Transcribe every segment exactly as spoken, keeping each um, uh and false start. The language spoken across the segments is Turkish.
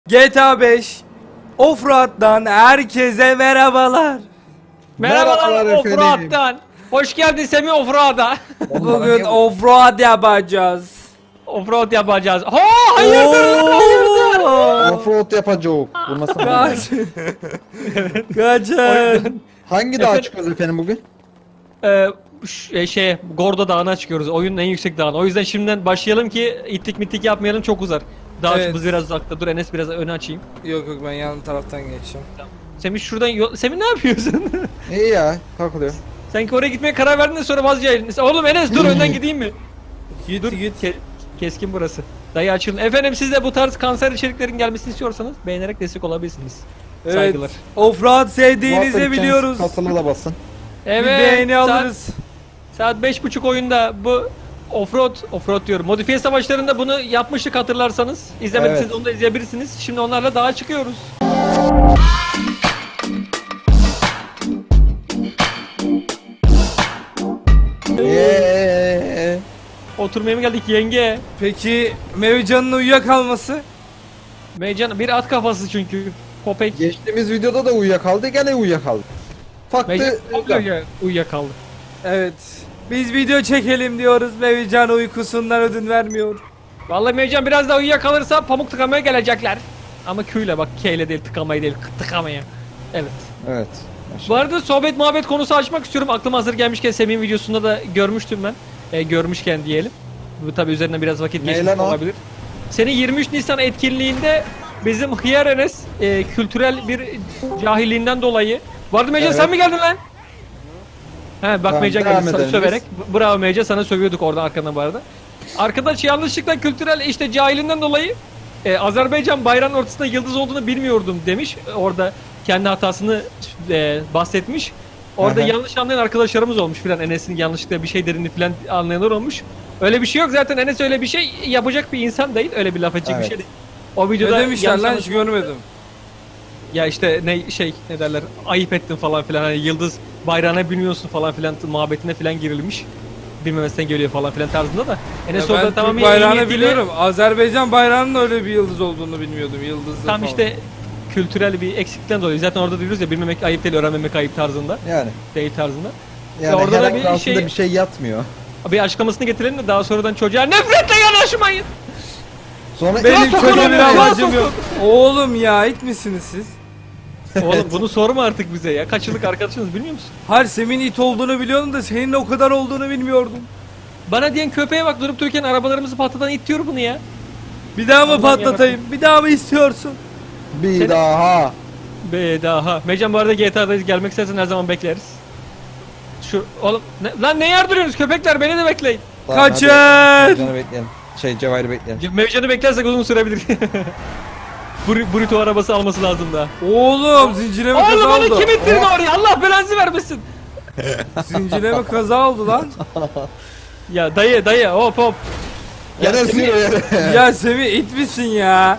G T A beş Offroad'dan herkese merhabalar. Merhabalar Merhabalar efendim. Offroad'dan. Hoş geldin Semih Offroad'a. Bugün offroad yapacağız. Offroad yapacağız. Ha hayırdır lan, hayırdır. Offroad yapacağız. Vurmasana. Kaç. Kaçın. Hangi dağa çıkıyoruz efendim bugün? Ee, ş- şey Gordo Dağı'na çıkıyoruz. Oyunun en yüksek dağına. O yüzden şimdiden başlayalım ki ittik mittik yapmayalım, çok uzar. Dağımız Evet. biraz uzakta. Dur Enes biraz öne açayım. Yok yok ben yan taraftan geçeceğim. Semih şuradan yol... Semih ne yapıyorsun? İyi ya, kalkılıyor. Sanki oraya gitmeye karar verdin de sonra vazgeçtin. Oğlum Enes dur önden gideyim mi? Git Dur git. Ke- keskin burası. Dayı açılın. Efendim siz de bu tarz kanser içeriklerin gelmesini istiyorsanız beğenerek destek olabilirsiniz. Evet. Saygılar. Offroad sevdiğinizi Varsa bir biliyoruz. Katıla da basın. Bir Evet. beğeni saat- alırız. Saat beş buçuk oyunda bu offroad, offroad diyorum. Modifiye savaşlarında bunu yapmıştık hatırlarsanız. İzlemediyseniz Evet. onu da izleyebilirsiniz. Şimdi onlarla dağa çıkıyoruz. Yeee. Oturmaya mı geldik yenge? Peki Mevcan'ın uyuyakalması? Meycan bir at kafası çünkü. Köpek. Geçtiğimiz videoda da uyuyakaldı, gene uyuyakaldı. Meycan Farklı. uyuya- uyuyakaldı. Evet. Biz video çekelim diyoruz. Mevcan uykusundan ödün vermiyor. Vallahi Meycan biraz daha uyuyakalırsa pamuk tıkamaya gelecekler. Ama Q'yle bak, K ile değil, tıkamaya değil, tıkamaya. Evet. Evet. Bu arada sohbet muhabbet konusu açmak istiyorum. Aklıma hazır gelmişken Semih'in videosunda da görmüştüm ben. E, görmüşken diyelim. Bu tabi üzerinden biraz vakit Ne geçmiş lan o? olabilir. Senin yirmi üç Nisan etkinliğinde bizim Hıyar Enes e, kültürel bir cahilliğinden dolayı. Vardı Meycan, Evet. sen mi geldin lan? He bak Tamam, Meycan devam geldi sana edelim söverek. Bravo Meycan, sana sövüyorduk orada arkadan bu arada. Arkadaş yanlışlıkla kültürel işte cahilinden dolayı e, Azerbaycan bayrağının ortasında yıldız olduğunu bilmiyordum demiş. Orada kendi hatasını e, bahsetmiş. Orada Aha. yanlış anlayan arkadaşlarımız olmuş filan. Enes'in yanlışlıkla bir şey dediğini filan anlayanlar olmuş. Öyle bir şey yok zaten, Enes öyle bir şey yapacak bir insan değil. Öyle bir laf edecek Evet. bir şey değil. O Ne videoda demişler yanlış lan hiç anlaş- görmedim. ya işte ne şey ne derler, ayıp ettin falan filan, hani yıldız bayrağına bilmiyorsun falan filan muhabbetine filan girilmiş. Bilmemesinden geliyor falan filan tarzında da. Enes Ya orada ben tamamen Türk bayrağını iyi niyetiyle- biliyorum. Azerbaycan bayrağının öyle bir yıldız olduğunu bilmiyordum. Yıldızlı Tam falan. işte kültürel bir eksiklikten dolayı. Zaten orada diyoruz ya, bilmemek ayıp değil, öğrenmemek ayıp tarzında. Yani. Değil tarzında. Yani orada da herhangi bir altında şey- bir şey yatmıyor. Bir açıklamasını getirelim de daha sonradan çocuğa nefretle yanaşmayın. Sonra Benim Nasıl çocuğum sokulur bir ya? amacım Nasıl yok. Oğlum ya it misiniz siz? Oğlum bunu sorma artık bize ya. Kaç yıllık arkadaşınız bilmiyor musun? Hayır Semih'in it olduğunu biliyordum da senin o kadar olduğunu bilmiyordum. Bana diyen köpeğe bak, durup dururken arabalarımızı patlatan it diyor bunu ya. Bir daha mı Allah'ım patlatayım? Bir daha mı istiyorsun? bir Seni- daha. Be daha. Mecan bu arada G T A'dayız, gelmek istersen her zaman bekleriz. Şu oğlum ne, lan ne yardırıyorsunuz köpekler, beni de bekleyin. Tamam, Kaçın! hadi. Canı bekleyelim. Şey Cevahir'i bekleyelim. Mevcan'ı beklersek uzun sürebilir. Bur- Burrito arabası alması lazım daha. Oğlum zincirleme kaza Oğlum beni oldu. kim ittirdi oraya? Allah belanızı vermesin. Zincirleme kaza oldu lan. Ya dayı dayı hop hop. Ya Yine Semih- sürüyor yere. Ya Semih it misin ya?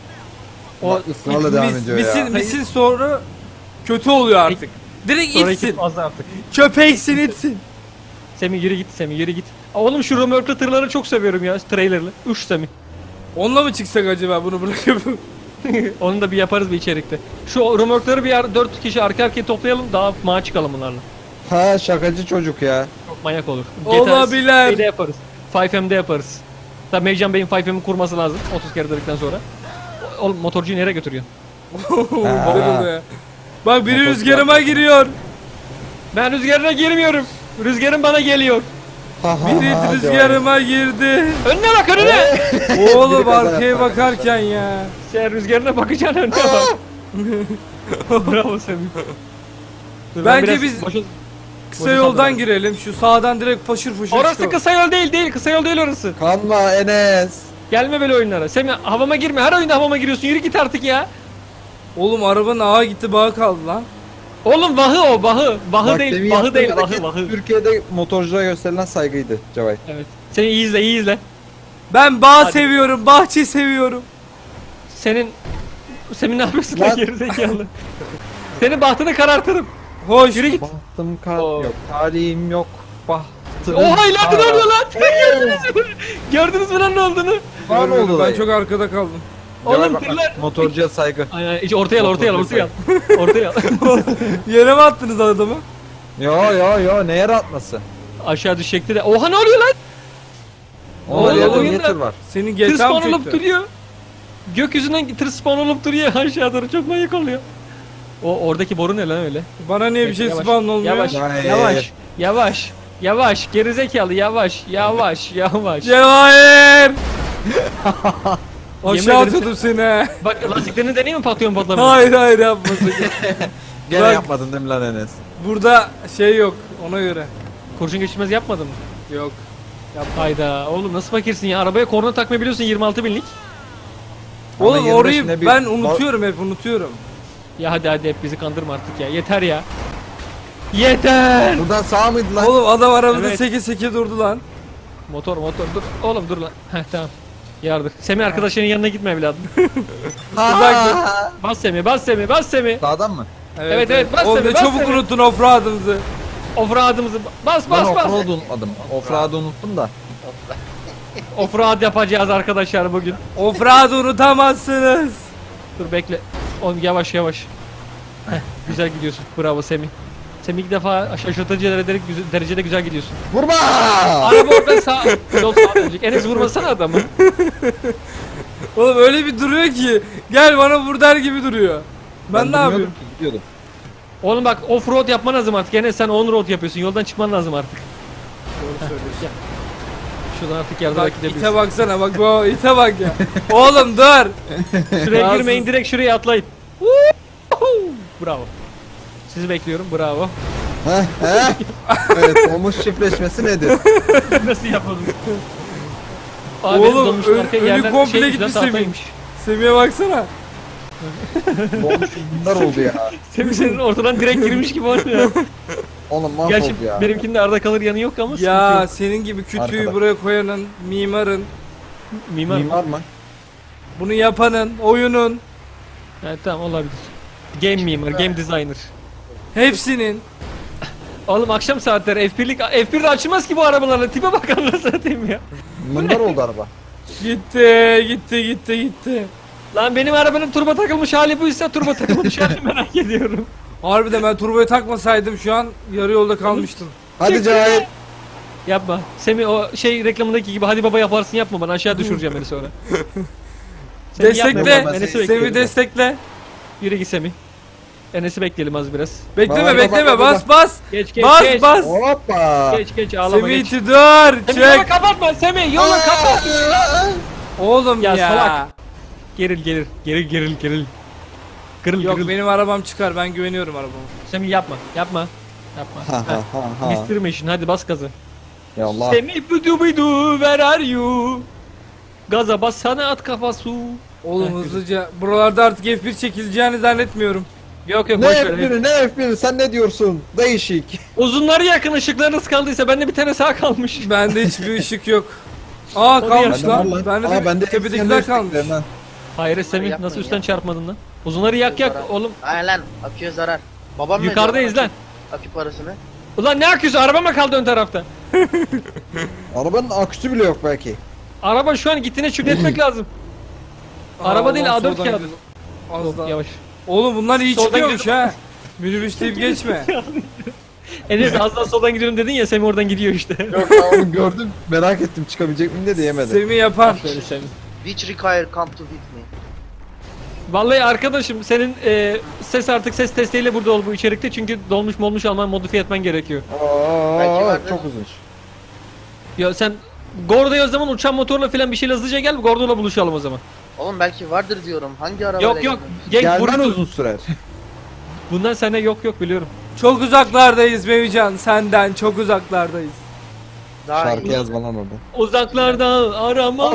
O Israrla devam Mis- ediyor misin, ya. misin sonra kötü oluyor artık. Direkt sonraki itsin. fazla artık. Köpeksin itsin. Semih yürü git, Semih yürü git. Aa, oğlum şu römorklu tırları çok seviyorum ya, trailerlı. Uş Semih. Onunla mı çıksak acaba bunu bırakıp? Onu da bir yaparız bir içerikte. Şu römorkları bir yer dört kişi arka arkaya toplayalım, daha mağa çıkalım bunlarla. Ha şakacı çocuk ya. Çok manyak olur. Olabilir. Şeyde yaparız. five M'de yaparız. Tabii Mevcan Bey'in five M'i kurması lazım otuz kere dedikten sonra. Oğlum motorcuyu nereye götürüyorsun? Güzel oluyor. Bak biri Motor- rüzgarıma giriyor. Ben rüzgarına girmiyorum. Rüzgarın bana geliyor. Ha ha Biri ha, rüzgarıma girdi. Önüne bak, önüne. Oğlum Biri kaza arkaya yapar. bakarken ya. Sen rüzgarına bakacaksın, önüne bak. Bravo Semih. Dur, ben Bence biraz biz- boşa- Kısa boşa yoldan salladım. girelim. Şu sağdan direkt paşır fışır Orası çıkalım. kısa yol değil değil. Kısa yol değil orası. Kanma Enes. Gelme böyle oyunlara. Semih havama girme. Her oyunda havama giriyorsun. Yürü git artık ya. Oğlum arabanın ağa gitti bağı kaldı lan. Oğlum vahı o vahı. Vahı Bak, değil. demin Vahı yaptığın değil. hareket Vahı vahı. Türkiye'de motorculara gösterilen saygıydı Cevahir. Evet. Seni iyi izle, iyi izle. Ben bağ Hadi. seviyorum, bahçe seviyorum. Senin Semih ne yapıyorsun Lan. lan gerizekalı? Senin bahtını karartırım. Hoş. Yürü git. Bahtım kar Oo. yok, talihim yok. Bahtım Oha ileride ne kar. oluyor lan? Gördünüz mü? Gördünüz mü lan ne olduğunu? Var mı Görmedim, oldu ben dayı? çok arkada kaldım. Cevay Oğlum bak, bak, tırlar. motorcuya saygı. Aynen hiç ortaya al ortaya al ortaya al. Motorcuya Ortaya al. Yere mi attınız adamı? Yo yo yo ne yere atması? Aşağı düşecekti de. Oha ne oluyor lan? Onlar Oğlum, yerde oyunda- niye tır var? Senin Tır G T A spawn mı olup çöktü? duruyor. Gökyüzünden tır spawn olup duruyor aşağı doğru çok manyak oluyor. O oradaki boru ne lan öyle? Bana niye bir şey Yavaş, spawn olmuyor? Yavaş, Hayır. yavaş, yavaş, yavaş, gerizekalı yavaş, yavaş, yavaş. Cevahir! Yemin Aşağı ederim atıyordum seni. Bak lastiklerini deneyeyim mi patlıyor mu patlamıyor? Hayır hayır yapmasın. Gene Bak- yapmadın değil mi lan Enes? Burada şey yok ona göre. Kurşun geçirmez yapmadın mı? Yok. Hayda oğlum nasıl fakirsin ya arabaya korna takmayı biliyorsun yirmi altı binlik. Ama Oğlum yirmi beş orayı ne bir- ben unutuyorum hep unutuyorum. Ya hadi hadi hep bizi kandırma artık ya yeter ya. Yeter. Buradan sağ mıydı lan? Oğlum adam aramızda Evet. seke seke durdu lan. Motor motor dur oğlum dur lan. Heh tamam. Yardır. Semih arkadaşının yanına gitme evladım. Ha! Bas Semih bas Semih bas Semih. Sağdan mı? Evet, evet, bas Oğlum tabii, ne bas çabuk tabii. unuttun offroad'ımızı. Offroad'ımızı bas Ben bas bas. offroad unutmadım. Offroad'ı unuttum da. Offroad yapacağız arkadaşlar bugün. Offroad'ı unutamazsınız. Dur bekle. Oğlum yavaş yavaş. Heh, güzel gidiyorsun. Bravo Semih. Semih ilk defa şaşırtıcı derecede, derecede güzel gidiyorsun. Vurma! Araba oradan sağ, yol sağa dönecek. Enes vurmasana adamı. Oğlum öyle bir duruyor ki gel bana vur der gibi duruyor. Ben, ne durmuyordum yapıyorum? ki, gidiyordum. Oğlum bak offroad yapman lazım artık. Enes sen on-road yapıyorsun. Yoldan çıkman lazım artık. Doğru söylüyorsun. Şuradan artık yardım Bak edebilirsin. ite baksana bak bu ite bak ya. Oğlum dur. Şuraya Rahatsız. girmeyin direkt şuraya atlayın. Woohoo! Bravo. Sizi bekliyorum. Bravo. Heh, heh. Evet, omuz çiftleşmesi nedir? Nasıl yapalım? Abi Oğlum, dolmuş ön- arkaya önü yerden komple şey, gitmiş güzel Semih. tahtaymış. Semih'e baksana. Olmuş bunlar oldu ya. Semih senin ortadan direkt girmiş gibi oynuyor. Oğlum Gerçi mahvoldu ya. benimkinde arada kalır yanı yok ama Ya sıkıntı yok. senin gibi kütüğü Arkada. buraya koyanın, mimarın, Mimar. Mimar mı? bunu yapanın, oyunun, Evet tamam olabilir. Game mimar, game designer. hepsinin. Oğlum akşam saatleri F bir'lik F bir'de açılmaz ki bu arabalarla. Tipe bak anasını satayım ya. Mındar oldu araba. Gitti, gitti, gitti, gitti. Lan benim arabanın turbo takılmış hali buysa turbo takılmış hali merak ediyorum. Harbiden ben turboyu takmasaydım şu an yarı yolda kalmıştım. Hadi Cahil. Yapma. Semih o şey reklamındaki gibi hadi baba yaparsın yapma bana aşağı düşüreceğim beni sonra. Semih yapma, Destekle, Enes'i Semih bekleyelim. Semih destekle. Yürü git Semih. Enes'i bekleyelim az biraz. Bekleme, Baba, bekleme, baba, bas, baba. bas. Geç geç Bas, geç. bas. Hoppa. Geç geç ağlama Semih geç. iti dur, Semih yolu çek. kapatma Semih yolu kapat. Oğlum ya. Ya salak. Geril geril geril geril geril. Kırıl Yok kırıl. benim arabam çıkar, ben güveniyorum arabama. Semih yapma yapma. Yapma. Ha ha ha ha. Mister Machine hadi bas gazı. Ya Allah. Semih budu budu where are you? Gaza bas sana at kafası. Oğlum Heh, hızlıca. Buralarda artık F bir çekileceğini zannetmiyorum. Yok yok Ne boş ver. F biri ne F biri sen ne diyorsun? Değişik. Uzunları yakın ışıklarınız kaldıysa bende bir tane sağ kalmış. Bende hiçbir ışık yok. Aa Onu kalmış yapma. lan. Bende de Aa, bende tepedekiler kalmış. Hemen. Hayır Semih yapmayın nasıl ya. üstten çarpmadın lan? Uzunları yak yak Zarar. oğlum. Aynen lan aküye zarar. Babam ne Yukarıdayız diyor lan. Akü, akü parasını. Ulan ne aküsü araba mı kaldı ön tarafta? Arabanın aküsü bile yok belki. Araba şu an gittiğine şükretmek lazım. Araba Aa, değil ulan A dört soldan kağıdı. gidelim. Az Yok, daha. yavaş. Oğlum bunlar iyi Soldan çıkıyormuş gidelim. ha. Minibüs deyip geçme. Enes az daha soldan gidiyorum dedin ya Semih oradan gidiyor işte. Yok ben onu gördüm merak ettim çıkabilecek miyim de diyemedi. Semih yapar. Böyle Semih. Which require come to with me. Vallahi arkadaşım senin e, ses artık ses testiyle burada ol bu içerikte çünkü dolmuş molmuş alman modifiye etmen gerekiyor. Belki Aa, vardır. çok uzun. Ya sen Gordo'ya o zaman uçan motorla falan bir şeyle hızlıca gel Gordo'la buluşalım o zaman. Oğlum belki vardır diyorum. Hangi arabayla Yok yok gidiyorsun? gel Gelmen vur. uzun sürer. Bundan sene yok yok biliyorum. Çok uzaklardayız Mevican senden çok uzaklardayız. Daha Şarkı iyi. yazma lan orada. Uzaklarda arama.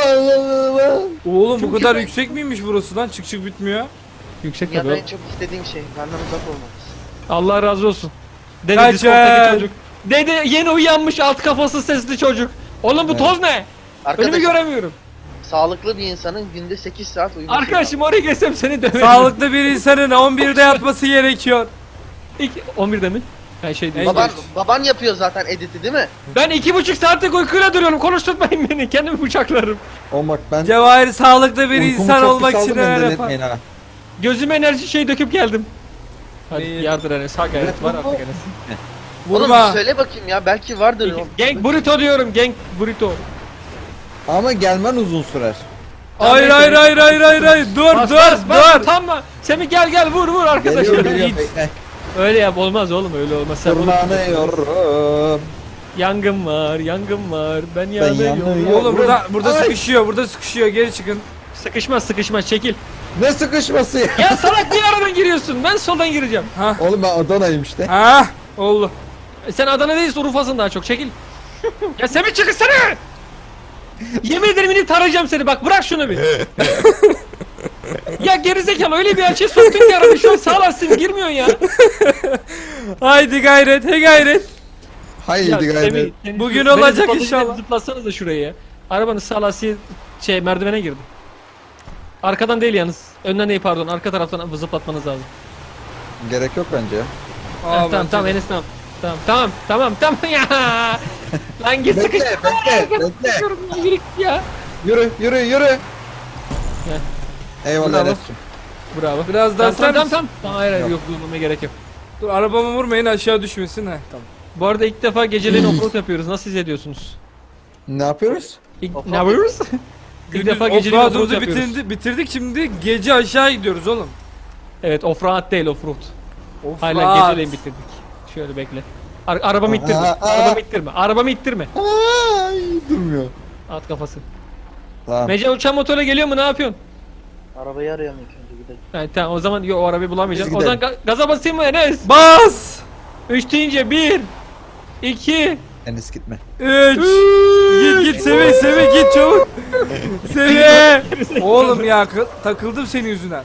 Oğlum bu kadar yüksek miymiş burası lan? Çık çık bitmiyor. Yüksek Ya tabii. en çok istediğim şey benden uzak olmanız. Allah razı olsun. Dede Kaçın. Discord'daki çocuk. Dede yeni uyanmış alt kafası sesli çocuk. Oğlum bu Evet. toz ne? Önümü Arkadaş göremiyorum. sağlıklı bir insanın günde sekiz saat uyuması Arkadaşım oraya geçsem seni döverim. Sağlıklı bir insanın on birde yatması gerekiyor. İlk on birde mi? Ben şey En diyeyim. Baban, geç. baban yapıyor zaten editi değil mi? Ben iki buçuk saatlik uykuyla duruyorum. Konuşturmayın beni. Kendimi bıçaklarım. Oğlum bak ben Cevahir sağlıklı bir uykumu insan çok olmak pis için aldım, beni neler yapar. delirtmeyin ha. Gözüme enerji şey döküp geldim. Hadi İyi. yardır Enes. Ha gayret var artık Enes. Oğlum Vurma. bir söyle bakayım ya belki vardır. Gang burrito diyorum. Gang burrito. Ama gelmen uzun sürer. Hayır hayır hayır hayır hayır hayır. Dur Bas dur bas bas. dur. Tam mı? Semih gel gel vur vur arkadaşım. Geliyor geliyor İt. bekle. Öyle yap olmaz oğlum öyle olmaz. Sen bunu- Tırmanıyorum. Yangın var yangın var. Ben yanıyorum. yanıyorum. Oğlum burada burada Ay. sıkışıyor. Burada sıkışıyor. Geri çıkın. Sıkışmaz sıkışmaz çekil. Ne sıkışması ya? Ya salak niye aradan giriyorsun? Ben soldan gireceğim. Ha. Oğlum ben Adana'yım işte. Ha. Oldu. E Sen Adana değilsin Urfa'sın daha çok çekil. Ya Semih çıkışsana. Yemin ederim inip tarayacağım seni bak bırak şunu bir. Ya gerizekalı öyle bir açıya soktun ki arabayı şu an sağ lastin girmiyorsun ya. Haydi gayret. He gayret. Haydi Ya gayret. Semih, senin- Bugün beni olacak zıplatın, inşallah. Zıplatsanız da şuraya ya. Arabanın sağ lastiği şey merdivene girdi. Arkadan değil yalnız. Önden değil pardon arka taraftan zıplatmanız lazım. Gerek yok bence ya. Ha, Aa, tamam bence tamam de. Enes tamam. Tamam tamam tamam tamam ya. Lan git sıkış. Bekle bekle bekle. Yürü git ya. Yürü yürü yürü. Eyvallah Bravo. Enes'cim. Bravo. Biraz daha Tamam sen tamam tamam. Tamam hayır hayır Yok. yok durmama gerek yok. Dur arabamı vurmayın aşağı düşmesin. He tamam. Bu arada ilk defa geceleyin offroad yapıyoruz. Nasıl hissediyorsunuz? Ne yapıyoruz? İlk, Offroad ne yapıyoruz? İlk defa geceleyin offroad offroad'umuzu yapıyoruz. bitirdi, bitirdik şimdi gece aşağı gidiyoruz oğlum. Evet offroad değil offroad. Offroad. Hala geceleyin bitirdik. Şöyle bekle. Ar arabamı ittirme. Aa, aa. Arabamı ittirme. Arabamı ittirme. Ay durmuyor. At kafası. Tamam. Mece uçan motorla geliyor mu? Ne yapıyorsun? Arabayı arıyorum ilk önce gidelim. Yani, tamam o zaman yok o arabayı bulamayacağım. Biz O zaman ga- gaza basayım mı Enes? Bas. üç deyince bir iki Enes gitme. üç Git git Semih Semih git çabuk. Semih. Oğlum ya kı- takıldım senin yüzünden.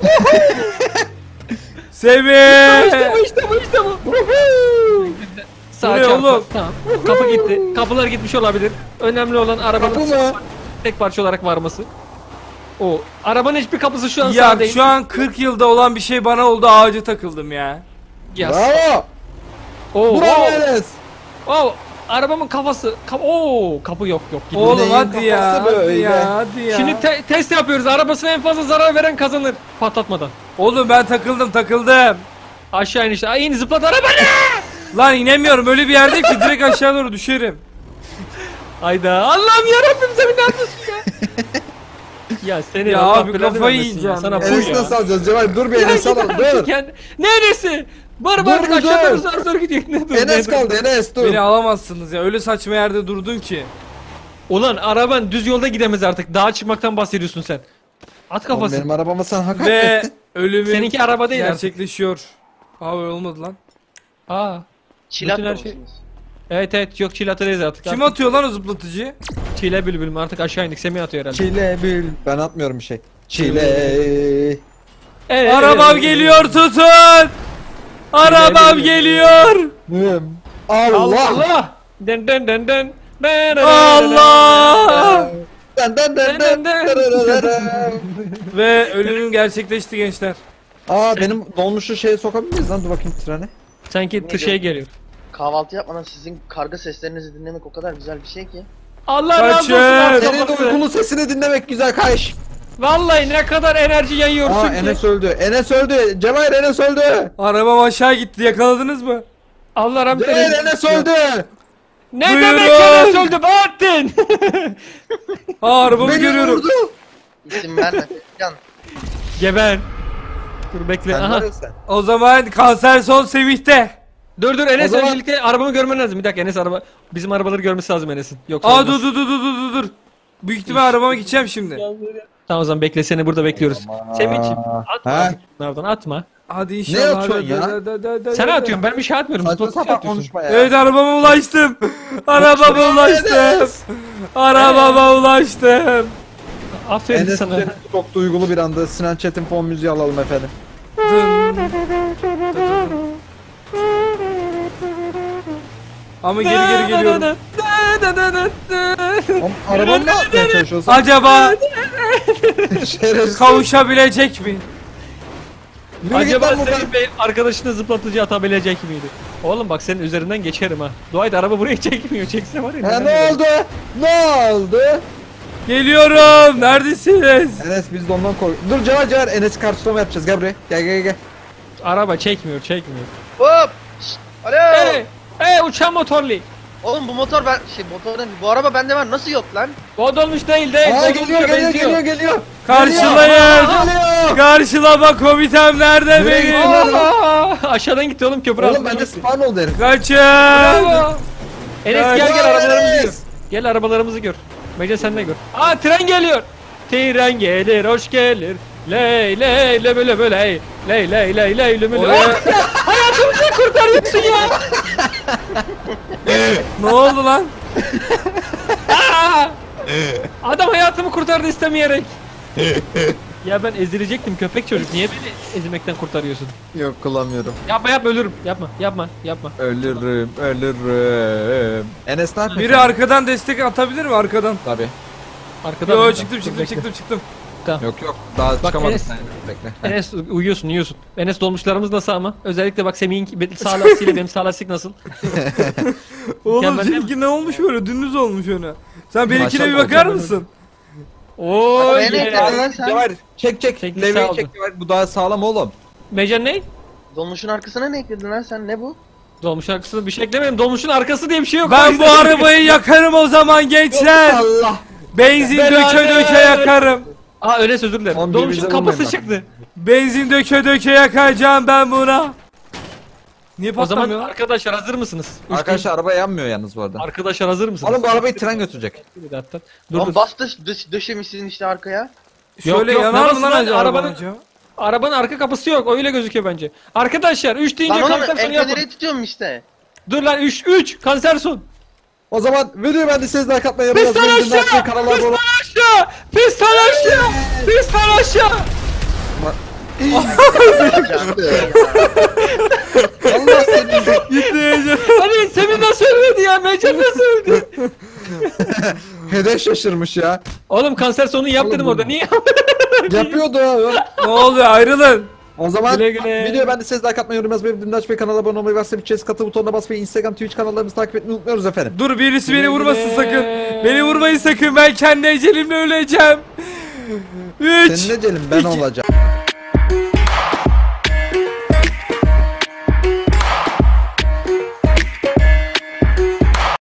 Semih. İşte bu işte bu işte bu. Sağ Buraya çarpı. oğlum. Tamam. Kapı gitti. Kapılar gitmiş olabilir. Önemli olan arabanın Kapı mı? tek parça olarak varması. O arabanın hiçbir kapısı şu an sağ Ya değil. şu an kırk yılda olan bir şey bana oldu ağaca takıldım ya. Ya. Bravo. Oo, Bravo oo, Enes. oo. Arabamın kafası. Kap Oo, kapı yok yok. Gitti. Oğlum neyin hadi ya, kafası hadi böyle? ya, hadi ya. Şimdi te- test yapıyoruz. Arabasına en fazla zarar veren kazanır. Patlatmadan. Oğlum ben takıldım takıldım. Aşağı in işte. Ay in zıplat arabanı. Lan inemiyorum öyle bir yerdeyim ki direkt aşağı doğru düşerim. Hayda. Allah'ım yarabbim sen ne yapıyorsun ya? ya seni Ya Allah abi belanı kafayı vermesin ya. yiyeceğim Sana ya. bu Enes ya. nasıl alacağız Cemal? Dur bir Enes alalım dur. Kendi... Neresi? Bari Dur, artık dur, aşağı dur. doğru zor zor gidiyor. Ne dur, Enes ne dur. kaldı Enes dur. Beni alamazsınız ya öyle saçma yerde durdun ki. Ulan araban düz yolda gidemez artık. Dağa çıkmaktan bahsediyorsun sen. At Oğlum kafası. benim arabama sen hakaret Ve ettin. ölümün Seninki araba değil artık. gerçekleşiyor. Abi olmadı lan. Aa. Çilat Bütün her mı şey- mısınız? Evet evet yok çile atacağız artık. Kim artık atıyor lan o zıplatıcıyı? Çile bülbülüm artık aşağı indik. Semih atıyor herhalde. Çile bül. Ben atmıyorum bir şey. Çile. Evet, Arabam evet. geliyor tutun. Arabam geliyor. Hım. Allah. Allah. Den den den den. Den, den, den, Allah. Den den den den. Ve ölümüm gerçekleşti gençler. Aa benim dolmuşu şeye sokabilir miyiz lan? Dur bakayım trene. Sanki Ne tır şey geliyor. Kahvaltı yapmadan sizin karga seslerinizi dinlemek o kadar güzel bir şey ki. Allah razı olsun Kaçın. abi Senin de kafası. uykulu sesini dinlemek güzel kayış. Vallahi ne kadar enerji yayıyorsun Aa ki. Enes öldü. Enes öldü. Cevahir Enes öldü. Arabam aşağı gitti yakaladınız mı? Allah rahmet Cevahir eylesin. Enes öldü. Ne Buyurun. demek Enes öldü Bahattin? Aa arabamı Beni görüyorum. vurdu. İsim verme. Can. Geber. Dur bekle. Sen Aha. var ya sen. O zaman kanser son Semih'te. Dur dur Enes O zaman- öncelikle arabamı görmen lazım. Bir dakika Enes araba. Bizim arabaları görmesi lazım Enes'in. Yoksa Aa olmaz. dur dur dur dur dur dur. Büyük ihtimal arabama gideceğim şimdi. Tamam o zaman bekle seni burada bekliyoruz. Aman. Semih'ciğim atma Ha? artık bunlardan atma. Hadi Ne inşallah. atıyorsun ya? Da- da- da- da- Sen da- atıyorsun ben bir şey atmıyorum. Saçma Zıplasın sapan atıyorsun. konuşma ya. Evet arabama ulaştım. Arabama ulaştım. Arabama ulaştım. Aferin Enes sana. için çok duygulu bir anda. Sinan Çetin fon müziği alalım efendim. Dın. Ama geri geri geliyorum. Oğlum arabanı ne yapmaya çalışıyorsun? Acaba Şerefsiz. kavuşabilecek mi? Yürü git Acaba lan buradan. Semih Bey arkadaşını zıplatıcı atabilecek miydi? Oğlum bak senin üzerinden geçerim ha. Dua et araba buraya çekmiyor. Çekse var ya. Ha, ne oldu? Ne oldu? Geliyorum. Neredesiniz? Enes biz de ondan kork. Dur Cevher Cevher Enes karşılama yapacağız gel buraya. Gel gel gel. Araba çekmiyor çekmiyor. Hop. Şşt, alo. Hey! Hey uçan motorlu. Oğlum bu motor ben şey motor değil, bu araba bende var, nasıl yok lan? O dolmuş değil değil. Aa O geliyor dolmuşa geliyor benziyor. geliyor geliyor. Karşılayın. Geliyor. Karşılama komitem nerede Nereye benim? gidiyorsun? Aa, aşağıdan gitti oğlum köprü Oğlum altından bende gitti. spawn oldu herif. Kaçın. Bravo. Enes gel gel Bravo, arabalarımızı Enes. gör. Gel arabalarımızı gör. Mece sen de gör. Aa tren geliyor. Tren gelir hoş gelir. Ley ley le böyle böyle hey. Ley ley ley ley le böyle. Oraya... Hayatımızı kurtarıyorsun ya. ne oldu lan? Aa! Adam hayatımı kurtardı istemeyerek. Ya ben ezilecektim köpek çocuk. Niye beni ezilmekten kurtarıyorsun? Yok kullanmıyorum. Yapma yapma ölürüm. Yapma yapma yapma. Ölürüm ölürüm. Enes ne yapıyorsun? Biri arkadan destek atabilir mi arkadan? Tabii. Arkadan. Yo buradan. çıktım Dur, çıktım bekle. çıktım çıktım. Yok yok daha çıkamadım. Enes- sen. Bekle. Enes uyuyorsun uyuyorsun. Enes dolmuşlarımız nasıl ama? Özellikle bak Semih'in sağ lastiğiyle benim sağ lastik nasıl? Oğlum Mükemmel değil mi? seninki ne olmuş böyle? Dümdüz olmuş öne. Sen benimkine bir Maşallah, bakar mükemmel. mısın? Oo Beni yeah. ekledin lan sen. Cevher çek çek. Çekti, Levyeyi sağ oldu. çek Cevher. Bu daha sağlam oğlum. Mecan ne? Dolmuşun arkasına ne ekledin lan sen, ne bu? Dolmuş arkasında bir şey eklemedim. Dolmuşun arkası diye bir şey yok. Ben bu arabayı yakarım o zaman gençler. Allah. Benzin döke Beraber. döke yakarım. Aa Enes özür dilerim. Oğlum, Dolmuşun birbirimize kapısı vurmayın bak. çıktı. Benzin döke döke yakacağım ben buna. Niye O zaman patlamıyor? arkadaşlar hazır mısınız? Üç Arkadaşlar araba yanmıyor yalnız bu arada. değil. Arkadaşlar hazır mısınız? Oğlum bu arabayı tren götürecek. Bir dakika. Dur, Lan dur. bas döş, döş, döşemişsin işte arkaya. Şöyle yok, yanar mı lan nasıl lan? acaba? Arabanın- acaba? Arabanın arka kapısı yok. Öyle gözüküyor bence. Arkadaşlar üç deyince Lan oğlum kanser sonu el yapın. feneri tutuyorum işte. Dur lan üç üç kanser son. O zaman videoyu ben de sizle like atmayı Pistan unutmayın. aşağı! Kanala abone Pistan olun. aşağı! Pistan aşağı! Pistan aşağı! Allah seni. Gitmeyeceğim. Hani Semih nasıl ölmedi ya? Mecan nasıl öldü? Hedef şaşırmış ya. Oğlum kanser sonu yap Oğlum dedim bu- orada. Niye? Yapıyordu ha. Ne oluyor ayrılın. O zaman Güle güle. videoyu ben de sizle like atmayı, yorum yazmayı, bildirimleri açmayı, kanala abone olmayı, varsa bir chest katı butonuna basmayı, Instagram, Twitch kanallarımızı takip etmeyi unutmuyoruz efendim. Dur birisi beni Güle vurmasın güle. sakın. Beni vurmayın sakın ben kendi ecelimle öleceğim. üç Senin ecelim ben olacağım.